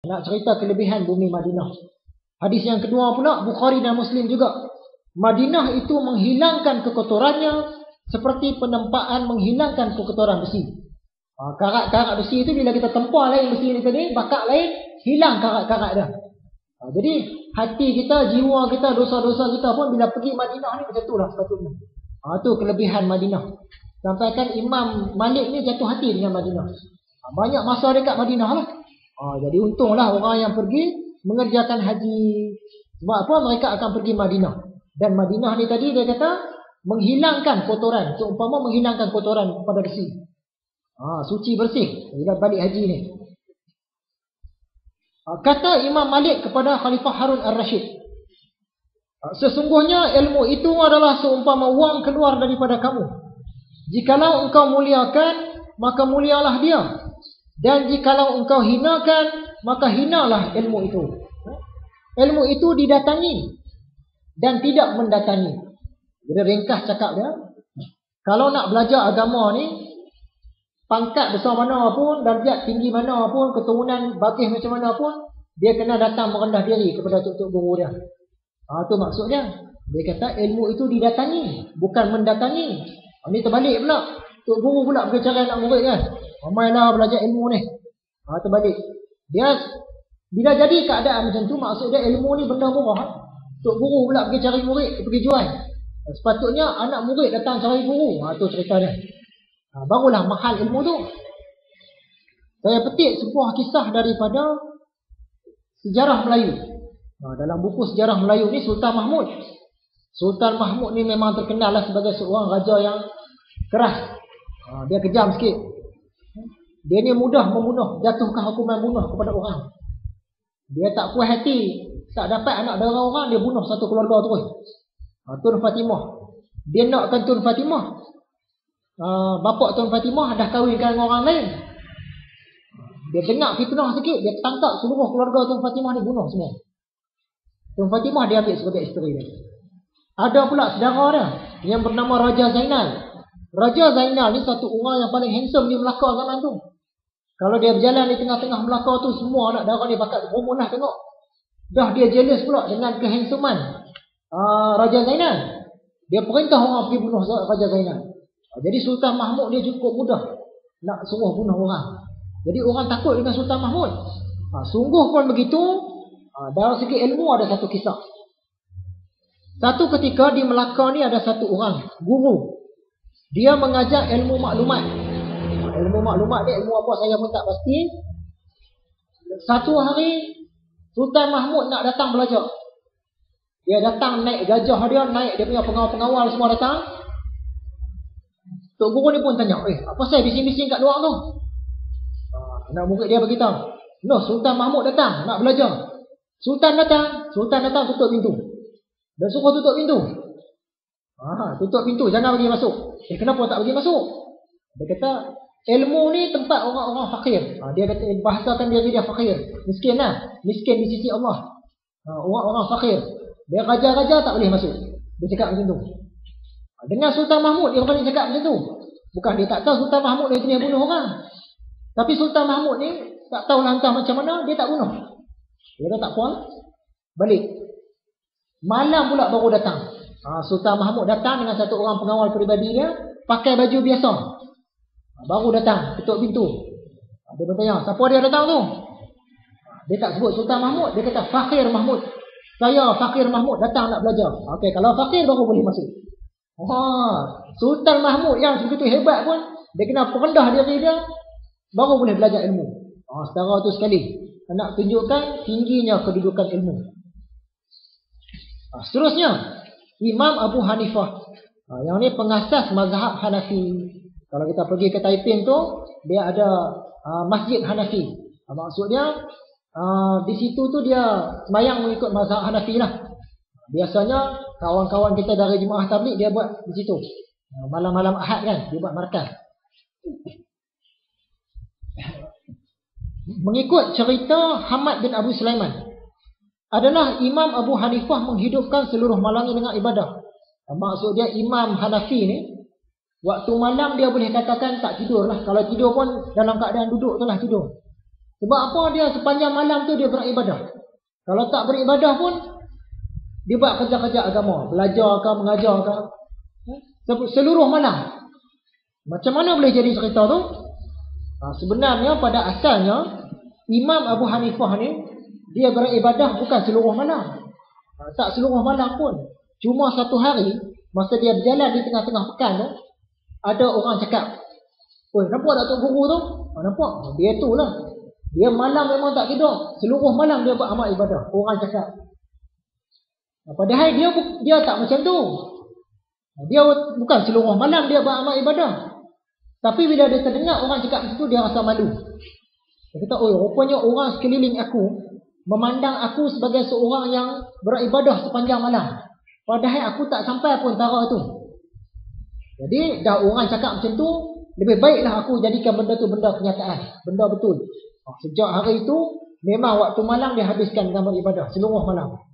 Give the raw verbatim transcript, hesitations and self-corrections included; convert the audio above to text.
Nak cerita kelebihan bumi Madinah. Hadis yang kedua pula, Bukhari dan Muslim juga. Madinah itu menghilangkan kekotorannya seperti penempaan menghilangkan kekotoran besi. Ha, karat-karat besi itu bila kita tempah lain besi ni tadi, bakar lain, hilang karat-karat dah. Ha, jadi hati kita, jiwa kita, dosa-dosa kita pun bila pergi Madinah ni macam tu lah sepatutnya. Ha, tu kelebihan Madinah. Sampaikan Imam Malik ni jatuh hati dengan Madinah. Ha, banyak masa dekat Madinah lah. Ha, jadi untunglah orang yang pergi mengerjakan haji. Sebab apa? Mereka akan pergi Madinah. Dan Madinah ni tadi dia kata menghilangkan kotoran. Seumpama menghilangkan kotoran pada besi. Ha, suci bersih bila balik haji ni. Ha, kata Imam Malik kepada Khalifah Harun Ar-Rashid, ha, sesungguhnya ilmu itu adalah seumpama wang keluar daripada kamu. Jikalau engkau muliakan, maka mulialah dia. Dan jikalau engkau hinakan, maka hinalah ilmu itu. Ilmu itu didatangi dan tidak mendatangi. Jadi ringkas cakap dia, kalau nak belajar agama ni, pangkat besar mana pun, darjat tinggi mana pun, keturunan bagis macam mana pun, dia kena datang merendah diri kepada tok-tok guru dia. Ha, tu maksudnya. Dia kata ilmu itu didatangi, bukan mendatangi. Ha, ni terbalik pula. Tok guru pula berbicara anak murid kan. Ramailah belajar ilmu ni. Ha, terbalik. Dia bila jadi keadaan macam tu, maksud dia ilmu ni benda murah. Tok guru pula pergi cari murid, pergi jual. Sepatutnya anak murid datang cari guru. Ha, tu cerita dia. Ha, barulah mahal ilmu tu. Saya petik sebuah kisah daripada sejarah Melayu. Ha, dalam buku sejarah Melayu ni Sultan Mahmud. Sultan Mahmud ni memang terkenal lah sebagai seorang raja yang keras. Ha, dia kejam sikit. Dia ni mudah membunuh, jatuhkan hukuman bunuh kepada orang. Dia tak puas hati, tak dapat anak dara orang, dia bunuh satu keluarga terus. Ha, Tun Fatimah. Dia nakkan Tun Fatimah. Uh, bapak Tun Fatimah dah kahwinkan dengan orang lain. Dia dengar fitnah sikit, dia tangkap seluruh keluarga Tun Fatimah ni, bunuh semua. Tun Fatimah dia ambil sebagai isteri dia. Ada pula saudara dia yang bernama Raja Zainal. Raja Zainal ni satu orang yang paling handsome di Melaka zaman tu. Kalau dia berjalan di tengah-tengah Melaka tu, semua anak dara dia bakat berumur lah tengok. Dah dia jealous pula dengan kehandsoman uh, Raja Zainal. Dia perintah orang pergi bunuh Raja Zainal. Jadi Sultan Mahmud dia cukup mudah nak suruh bunuh orang. Jadi orang takut dengan Sultan Mahmud. Ha, sungguh pun begitu. Ha, dalam segi ilmu ada satu kisah. Satu ketika di Melaka ni ada satu orang guru. Dia mengajar ilmu maklumat. Ha, ilmu maklumat ni ilmu apa saya pun tak pasti. Satu hari Sultan Mahmud nak datang belajar. Dia datang naik gajah dia, naik dia punya pengawal-pengawal semua datang. Tok guru ni pun tanya, eh, apa saya bising-bising kat luar tu? Ha, anak murid dia beritahu, no, Sultan Mahmud datang nak belajar. Sultan datang, Sultan datang tutup pintu. Dan suruh tutup pintu. Ha, tutup pintu, jangan bagi masuk. Eh, kenapa tak bagi masuk? Dia kata, ilmu ni tempat orang-orang fakir. Ha, dia kata, bahasakan diri dia fakir. Miskin lah. Miskin di sisi Allah. Ha, orang-orang fakir. Dia raja-raja tak boleh masuk. Dia cakap macam tu. Dengan Sultan Mahmud dia berani cakap macam tu. Bukan dia tak tahu Sultan Mahmud dia yang bunuh orang. Tapi Sultan Mahmud ni tak tahu lantas macam mana, dia tak bunuh. Dia kata tak puas, balik. Malam pula baru datang. Ha, Sultan Mahmud datang dengan satu orang pengawal peribadi dia, pakai baju biasa. Ha, baru datang, ketuk pintu. Ha, dia bertanya, siapa dia datang tu? Dia tak sebut Sultan Mahmud, dia kata Fakir Mahmud. Saya Fakir Mahmud datang nak belajar. Okey, kalau fakir baru boleh masuk. Wah, Sultan Mahmud yang begitu hebat pun, dia kena perendah diri dia, baru boleh belajar ilmu. Ah, setara tu sekali. Nak tunjukkan tingginya kedudukan ilmu. Ah, seterusnya, Imam Abu Hanifah. Ah, yang ni pengasas mazhab Hanafi. Kalau kita pergi ke Taiping tu, dia ada ah, Masjid Hanafi. Ah, maksudnya, ah, di situ tu dia sembahyang mengikut mazhab Hanafi lah. Biasanya kawan-kawan kita dari Jemaah Tabligh dia buat di situ. Malam-malam Ahad kan, dia buat markaz. Mengikut cerita Hamad bin Abu Sulaiman, adalah Imam Abu Hanifah menghidupkan seluruh malam dengan ibadah. Maksud dia Imam Hanafi ni, waktu malam dia boleh katakan tak tidur lah. Kalau tidur pun dalam keadaan duduk tu lah tidur. Sebab apa? Dia sepanjang malam tu dia beribadah. Kalau tak beribadah pun dia buat kerja-kerja agama, belajar ke, mengajar ke, seluruh malam. Macam mana boleh jadi cerita tu? Ha, sebenarnya pada asalnya Imam Abu Hanifah ni dia beribadah bukan seluruh malam. Ha, tak seluruh malam pun. Cuma satu hari masa dia berjalan di tengah-tengah pekan tu, ada orang cakap, "Oi, nampak tak Tok Guru tu?" Ha, nampak. Dia tu lah. Dia malam memang tak tidur. Seluruh malam dia buat amal ibadah. Orang cakap. Ha, padahal dia dia tak macam tu. Dia bukan seluruh malam dia buat amal ibadah. Tapi bila dia terdengar orang cakap macam tu, dia rasa malu. Dia kata, "Oh, rupanya orang sekeliling aku memandang aku sebagai seorang yang beribadah sepanjang malam. Padahal aku tak sampai pun tara tu." Jadi dah orang cakap macam tu, lebih baiklah aku jadikan benda tu benda kenyataan, benda betul. Sejak hari itu memang waktu malam dia habiskan dengan beribadah seluruh malam.